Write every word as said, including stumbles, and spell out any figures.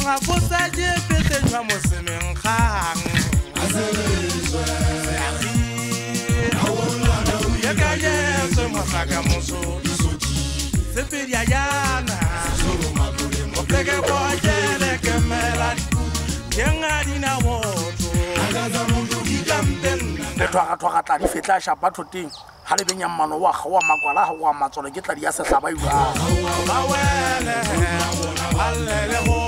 nga bosa je pete jwa mo semeng gang ya ka ye se mo saka moso se pedia yana o pege bo jele ke mela yenga dina woto agaza mundu dikamben letwa ga twa ga tla di fetla sha batho ting ha le benya mmano wa ga wa makwala ha wa matsolo ke tla di ya se hlaba iwa ba wele alle le ho